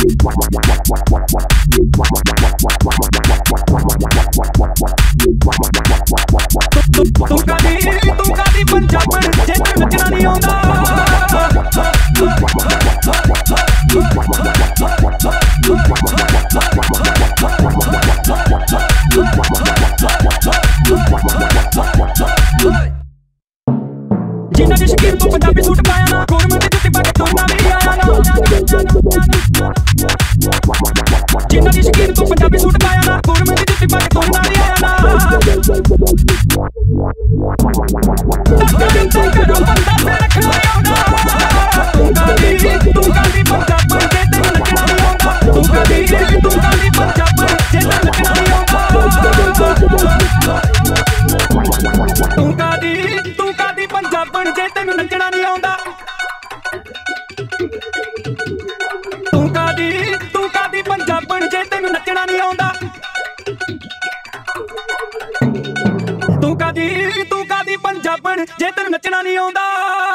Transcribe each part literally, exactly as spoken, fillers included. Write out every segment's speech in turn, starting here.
ਤੂੰ ਕਾਦੀ ਤੂੰ ਕਾਦੀ ਪੰਜਾਬਣ ਜੇ ਤੈਨੂੰ ਨੱਚਣਾ ਨਹੀਂ ਆਉਂਦਾ ਜਿੰਨਾ ਦੀ ਸ਼ਕੀਰ ਤੂੰ ਪੰਜਾਬੀ ਸੂਟ ਪਾਇਆ ਨਾ ਗੋਰਮੈਂਟ ਦੀ ਜੁੱਤੀ ਪਾ ਕੇ ਤੁਰਨਾ ਵੀ ਆਇਆ ਨਾ ਜਿੰਨਾ ਦੀ ਸ਼ਕੀਰ ਤੂੰ ਪੰਜਾਬੀ ਸੂਟ ਪਾਇਆ ਨਾ ਗੋਰਮੈਂਟ ਦੀ ਜੁੱਤੀ ਪਾ ਕੇ ਤੁਰਨਾ ਵੀ ਆਇਆ ਨਾ ਤੂੰ ਕਰੋ ਬੰਦਾ ਤੇ ਰੱਖਣਾ ਨਹੀਂ ਆਉਂਦਾ ਤੂੰ ਕਾਦੀ ਤੂੰ ਕਾਦੀ ਪੰਜਾਬਣ ਜੇ ਤੈਨੂੰ ਨੱਚਣਾ ਨਹੀਂ ਆਉਂਦਾ ਤੂੰ ਕਾਦੀ ਤੂੰ ਕਾਦੀ ਪੰਜਾਬਣ ਜੇ ਤੈਨੂੰ ਨੱਚਣਾ ਨਹੀਂ ਆਉਂਦਾ ਤੂੰ ਕਾਦੀ ਤੂੰ ਕਾਦੀ ਪੰਜਾਬਣ ਜੇ ਤੈਨੂੰ ਨੱਚਣਾ ਨਹੀਂ ਆਉਂਦਾ ਤੂੰ ਕਾਦੀ ਤੂੰ ਕਾਦੀ ਪੰਜਾਬਣ ਜੇ ਤੈਨੂੰ ਨੱਚਣਾ ਨਹੀਂ ਆਉਂਦਾ ਤੂੰ ਕਾਦੀ ਤੂੰ ਕਾਦੀ ਪੰਜਾਬਣ ਜੇ ਤੈਨੂੰ ਨੱਚਣਾ ਨਹੀਂ ਆਉਂਦਾ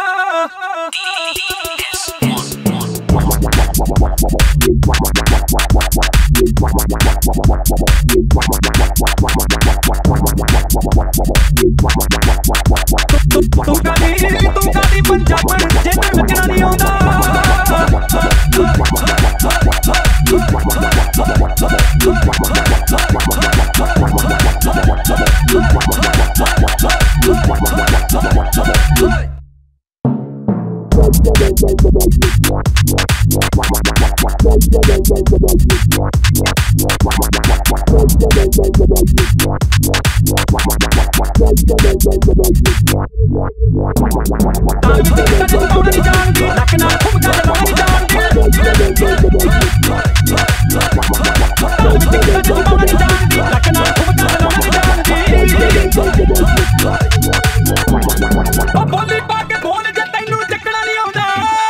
ਤੂੰ ਕਾਦੀ ਤੂੰ ਕਾਦੀ ਪੰਜਾਬਣ ਜੇ ਤੈਨੂੰ ਨੱਚਣਾ ਨਹੀਂ ਆਉਂਦਾ ਬੋਲੀ ਪਾ ਕੇ ਬੋਲ ਜੇ ਤੈਨੂੰ ਚੱਕਣਾ ਨਹੀਂ ਆਉਂਦਾ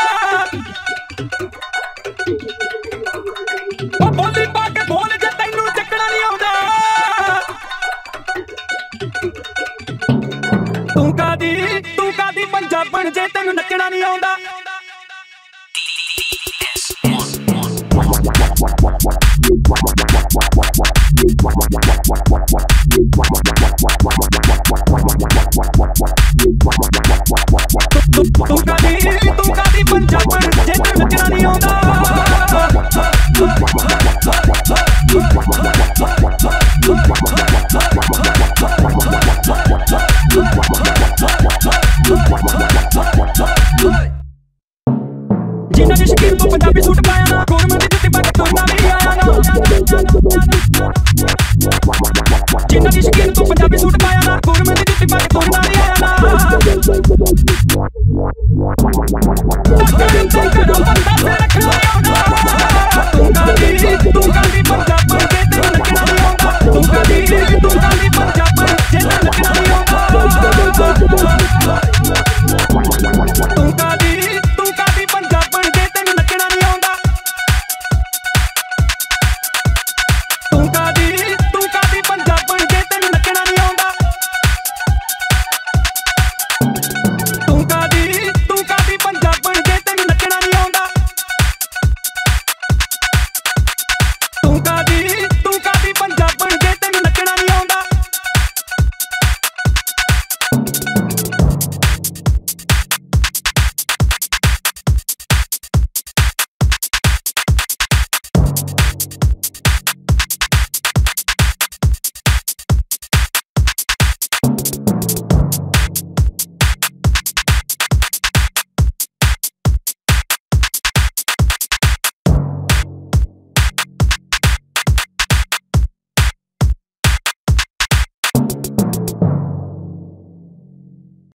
ਉਹ ਬੋਲੀ ਪਾ ਕੇ ਬੋਲ ਜੇ ਤੈਨੂੰ ਚੱਕਣਾ ਨਹੀਂ ਆਉਂਦਾ ਤੂੰ ਕਾਦੀ ਤੂੰ ਕਾਦੀ ਪੰਜਾਬਣ ਜੇ ਤੈਨੂੰ ਨੱਚਣਾ ਨਹੀਂ ਆਉਂਦਾ ਤੂੰ ਕਾਦੀ ਤੂੰ ਕਾਦੀ ਪੰਜਾਬਣ ਜੇ ਤੈਨੂੰ ਨੱਚਣਾ ਨਹੀਂ ਆਉਂਦਾ ਜਿੰਨਾ ਦੀ ਸ਼ਕੀਰ ਤੂੰ ਪੰਜਾਬੀ ਸੂਟ ਪਾਇਆ ਨਾ ਗੋਰਮੈਂਟ ਦੀ ਜੁੱਤੀ ਪਾ ਕੇ ਤੁਰਨਾ ਵੀ ਆਇਆ ਨਾ ਜਿੰਨਾ ਦੀ ਸ਼ਕੀਰ ਤੂੰ ਪੰਜਾਬੀ ਸੂਟ ਪਾਇਆ ਨਾ ਗੋਰਮੈਂਟ ਦੀ ਜੁੱਤੀ ਪਾ ਕੇ ਤੁਰਨਾ ਵੀ